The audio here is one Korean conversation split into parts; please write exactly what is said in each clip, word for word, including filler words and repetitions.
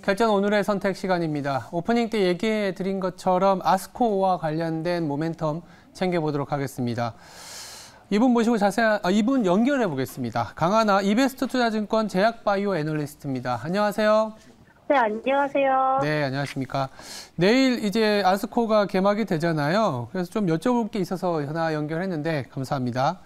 결정 오늘의 선택 시간입니다. 오프닝 때 얘기해 드린 것처럼 아스코와 관련된 모멘텀 챙겨보도록 하겠습니다. 이분 모시고 자세한, 아, 이분 연결해 보겠습니다. 강하나 이베스트 투자증권 제약바이오 애널리스트입니다. 안녕하세요. 네, 안녕하세요. 네, 안녕하십니까. 내일 이제 아스코가 개막이 되잖아요. 그래서 좀 여쭤볼 게 있어서 전화 연결했는데 감사합니다.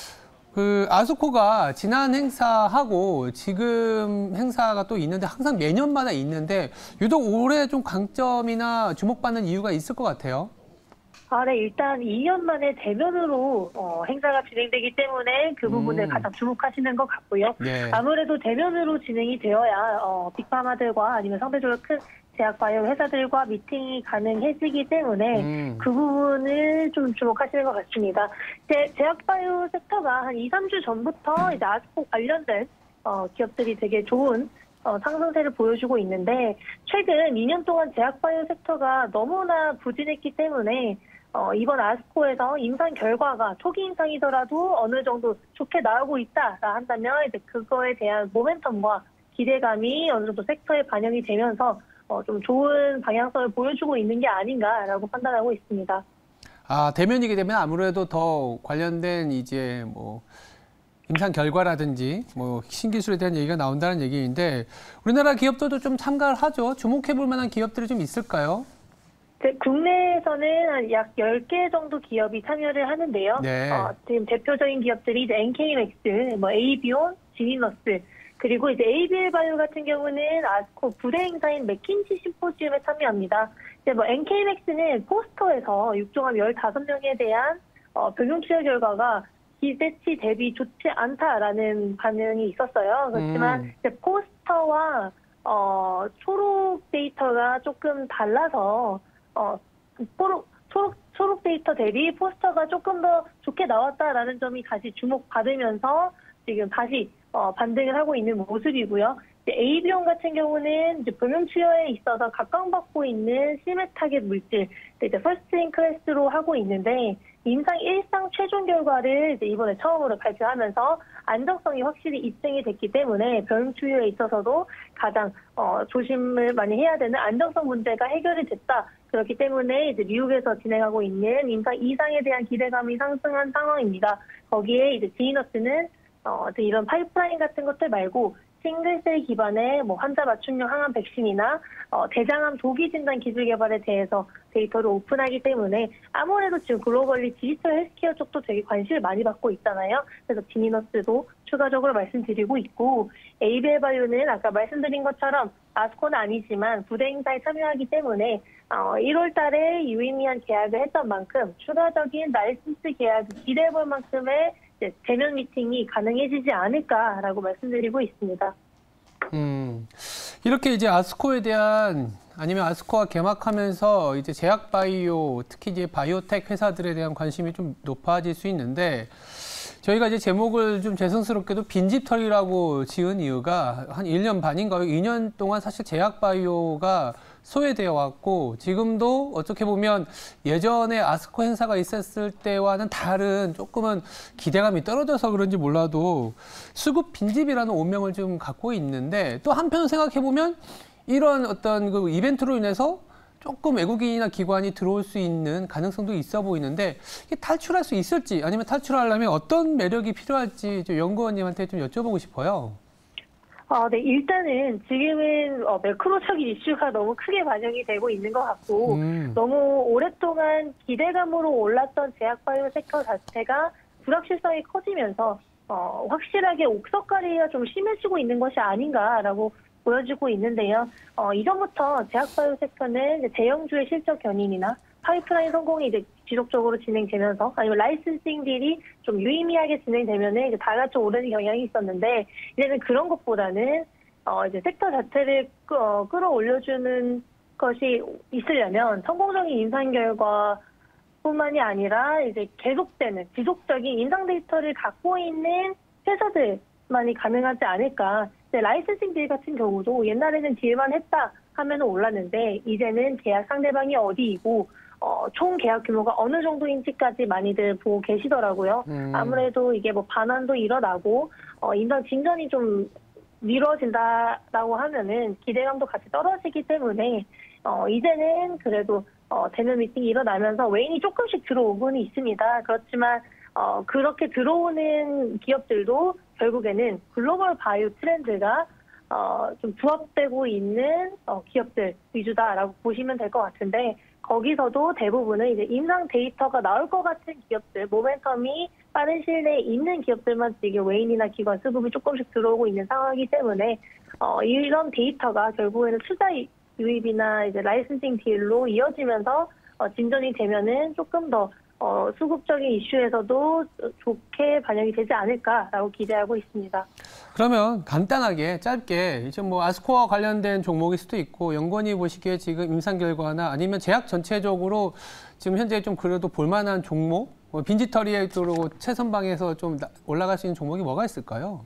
그 아스코가 지난 행사하고 지금 행사가 또 있는데 항상 매년마다 있는데 유독 올해 좀 강점이나 주목받는 이유가 있을 것 같아요. 아, 네, 일단 이 년 만에 대면으로 어, 행사가 진행되기 때문에 그 부분을 음. 가장 주목하시는 것 같고요. 네. 아무래도 대면으로 진행이 되어야 어, 빅파마들과 아니면 상대적으로 큰 제약바이오 회사들과 미팅이 가능해지기 때문에 음. 그 부분을 좀 주목하시는 것 같습니다. 제, 제약바이오 섹터가 한 이, 삼 주 전부터 이제 아스코 관련된 어, 기업들이 되게 좋은 어, 상승세를 보여주고 있는데 최근 이 년 동안 제약바이오 섹터가 너무나 부진했기 때문에 어, 이번 아스코에서 임상 결과가 초기 임상이더라도 어느 정도 좋게 나오고 있다라 한다면 이제 그거에 대한 모멘텀과 기대감이 어느 정도 섹터에 반영이 되면서 어, 좀 좋은 방향성을 보여주고 있는 게 아닌가라고 판단하고 있습니다. 아, 대면이게 되면 아무래도 더 관련된 이제 뭐 임상 결과라든지 뭐 신기술에 대한 얘기가 나온다는 얘기인데 우리나라 기업들도 좀 참가를 하죠. 주목해 볼 만한 기업들이 좀 있을까요? 네, 국내에서는 약 열 개 정도 기업이 참여를 하는데요. 네. 어, 지금 대표적인 기업들이 이제 엔케이맥스, 뭐 에이비온, 지니너스, 그리고 이제 에이비엘바이오 같은 경우는 아스코 부대 행사인 맥킨지 심포지움에 참여합니다. 이제 뭐 엔케이맥스는 포스터에서 육종합 열다섯 명에 대한 어, 병용 치료 결과가 기대치 대비 좋지 않다라는 반응이 있었어요. 그렇지만 음. 이제 포스터와 어, 초록 데이터가 조금 달라서 어, 초록, 초록, 초록 데이터 대비 포스터가 조금 더 좋게 나왔다라는 점이 다시 주목받으면서 지금 다시 어, 반등을 하고 있는 모습이고요. 에이비온 같은 경우는 이제 병용 치료에 있어서 각광받고 있는 C맵 타겟 물질, 이제 퍼스트 인 클래스로 하고 있는데 임상 일상 최종 결과를 이제 이번에 처음으로 발표하면서 안정성이 확실히 입증이 됐기 때문에 병용 치료에 있어서도 가장 어, 조심을 많이 해야 되는 안정성 문제가 해결이 됐다. 그렇기 때문에 이제 미국에서 진행하고 있는 임상 이상에 대한 기대감이 상승한 상황입니다. 거기에 이제 지니너스는 어, 이런 파이프라인 같은 것들 말고 싱글셀 기반의 뭐 환자 맞춤형 항암 백신이나 어, 대장암 조기 진단 기술 개발에 대해서 데이터를 오픈하기 때문에 아무래도 지금 글로벌리 디지털 헬스케어 쪽도 되게 관심을 많이 받고 있잖아요. 그래서 지니너스도 추가적으로 말씀드리고 있고 에이비엘바이오는 아까 말씀드린 것처럼 아스코는 아니지만 부대 행사에 참여하기 때문에 어, 일월 달에 유의미한 계약을 했던 만큼 추가적인 라이센스 계약을 기대해볼 만큼의 대면 미팅이 가능해지지 않을까라고 말씀드리고 있습니다. 음, 이렇게 이제 아스코에 대한 아니면 아스코가 개막하면서 이제 제약바이오 특히 이제 바이오텍 회사들에 대한 관심이 좀 높아질 수 있는데 저희가 이제 제목을 좀 죄송스럽게도 빈집털이라고 지은 이유가 한 일 년 반인가요? 이 년 동안 사실 제약바이오가 소외되어 왔고 지금도 어떻게 보면 예전에 아스코 행사가 있었을 때와는 다른 조금은 기대감이 떨어져서 그런지 몰라도 수급 빈집이라는 오명을 좀 갖고 있는데 또 한편 생각해 보면 이런 어떤 그 이벤트로 인해서 조금 외국인이나 기관이 들어올 수 있는 가능성도 있어 보이는데 이게 탈출할 수 있을지 아니면 탈출하려면 어떤 매력이 필요할지 좀 연구원님한테 좀 여쭤보고 싶어요. 어, 네, 일단은 지금은 어, 매크로적인 이슈가 너무 크게 반영이 되고 있는 것 같고 음. 너무 오랫동안 기대감으로 올랐던 제약바이오 섹터 자체가 불확실성이 커지면서 어, 확실하게 옥석가리가 좀 심해지고 있는 것이 아닌가라고 보여지고 있는데요. 어, 이전부터 제약바이오 섹터는 이제 대형주의 실적 견인이나 파이프라인 성공이 이제 지속적으로 진행되면서 아니면 라이센싱 딜이 좀 유의미하게 진행되면은 이제 다 같이 오르는 경향이 있었는데 이제는 그런 것보다는 어, 이제 섹터 자체를 끄, 어, 끌어올려주는 것이 있으려면 성공적인 임상 결과 뿐만이 아니라 이제 계속되는 지속적인 임상 데이터를 갖고 있는 회사들만이 가능하지 않을까. 라이센싱 딜 같은 경우도 옛날에는 딜만 했다 하면 올랐는데 이제는 계약 상대방이 어디이고 어, 총 계약 규모가 어느 정도인지까지 많이들 보고 계시더라고요. 음. 아무래도 이게 뭐 반환도 일어나고 어, 임상 진전이 좀 미뤄진다라고 하면은 기대감도 같이 떨어지기 때문에 어, 이제는 그래도 어, 대면 미팅이 일어나면서 외인이 조금씩 들어오고는 있습니다. 그렇지만 어, 그렇게 들어오는 기업들도 결국에는 글로벌 바이오 트렌드가 어, 좀 부합되고 있는 어, 기업들 위주다라고 보시면 될 것 같은데, 거기서도 대부분은 이제 임상 데이터가 나올 것 같은 기업들, 모멘텀이 빠른 시일 내에 있는 기업들만 지금 외인이나 기관 수급이 조금씩 들어오고 있는 상황이기 때문에 어, 이런 데이터가 결국에는 투자 유입이나 이제 라이선싱 딜로 이어지면서 어, 진전이 되면은 조금 더 어, 수급적인 이슈에서도 좋게 반영이 되지 않을까라고 기대하고 있습니다. 그러면 간단하게 짧게 이제 뭐 아스코와 관련된 종목일 수도 있고, 연구원이 보시기에 지금 임상 결과나 아니면 제약 전체적으로 지금 현재 좀 그래도 볼만한 종목, 뭐 빈지털이에 쪽으로 최선방에서 좀 올라갈 수 있는 종목이 뭐가 있을까요?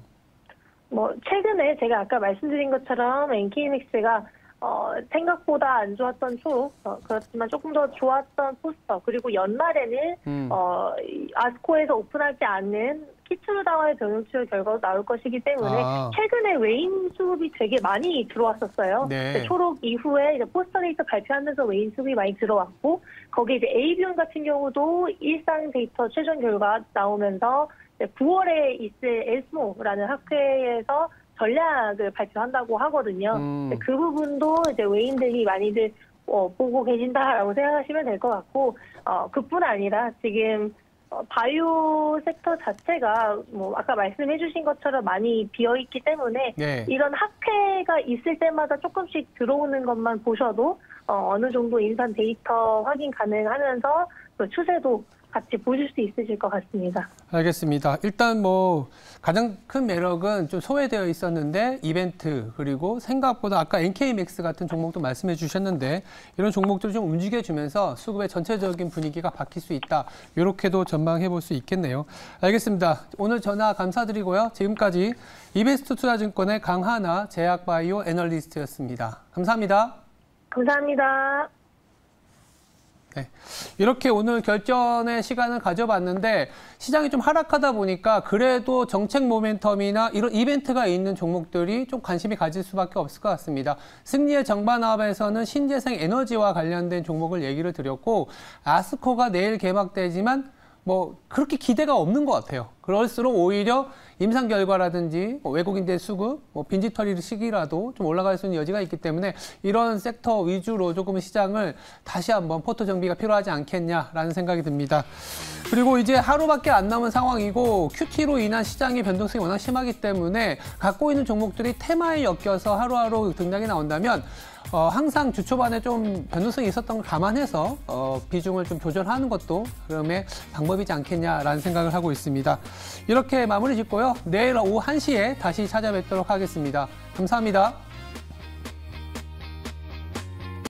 뭐 최근에 제가 아까 말씀드린 것처럼 엔케이엠엑스가 어, 생각보다 안 좋았던 초록, 어, 그렇지만 조금 더 좋았던 포스터, 그리고 연말에는 음. 어, 아스코에서 오픈하지 않는 키츠루다와의 병용치료 결과도 나올 것이기 때문에 아. 최근에 외인 수급이 되게 많이 들어왔었어요. 네. 초록 이후에 이제 포스터 데이터 발표하면서 외인 수급이 많이 들어왔고, 거기에 이제 에이비온 같은 경우도 일상 데이터 최종 결과 나오면서 구월에 있을 에스모라는 학회에서 전략을 발표한다고 하거든요. 음. 그 부분도 이제 외인들이 많이들 어, 보고 계신다라고 생각하시면 될 것 같고, 어, 그뿐 아니라 지금 어, 바이오 섹터 자체가 뭐 아까 말씀해주신 것처럼 많이 비어 있기 때문에 네. 이런 학회가 있을 때마다 조금씩 들어오는 것만 보셔도 어, 어느 정도 임상 데이터 확인 가능하면서 그 추세도 같이 보실 수 있으실 것 같습니다. 알겠습니다. 일단 뭐 가장 큰 매력은 좀 소외되어 있었는데 이벤트, 그리고 생각보다 아까 엔케이맥스 같은 종목도 말씀해 주셨는데 이런 종목들을 좀 움직여주면서 수급의 전체적인 분위기가 바뀔 수 있다. 이렇게도 전망해 볼 수 있겠네요. 알겠습니다. 오늘 전화 감사드리고요. 지금까지 이베스트 투자증권의 강하나 제약바이오 애널리스트였습니다. 감사합니다. 감사합니다. 네. 이렇게 오늘 결전의 시간을 가져봤는데 시장이 좀 하락하다 보니까 그래도 정책 모멘텀이나 이런 이벤트가 있는 종목들이 좀 관심이 가질 수밖에 없을 것 같습니다. 승리의 정반합에서는 신재생 에너지와 관련된 종목을 얘기를 드렸고, 아스코가 내일 개막되지만 뭐 그렇게 기대가 없는 것 같아요. 그럴수록 오히려 임상 결과라든지 뭐 외국인들 수급, 뭐 빈지털이 시기라도 좀 올라갈 수 있는 여지가 있기 때문에 이런 섹터 위주로 조금 시장을 다시 한번 포트 정비가 필요하지 않겠냐라는 생각이 듭니다. 그리고 이제 하루밖에 안 남은 상황이고 큐티로 인한 시장의 변동성이 워낙 심하기 때문에 갖고 있는 종목들이 테마에 엮여서 하루하루 등락이 나온다면 어, 항상 주 초반에 좀 변동성이 있었던 걸 감안해서 어, 비중을 좀 조절하는 것도 그러면 방법이지 않겠냐라는 생각을 하고 있습니다. 이렇게 마무리 짓고요. 내일 오후 한 시에 다시 찾아뵙도록 하겠습니다. 감사합니다.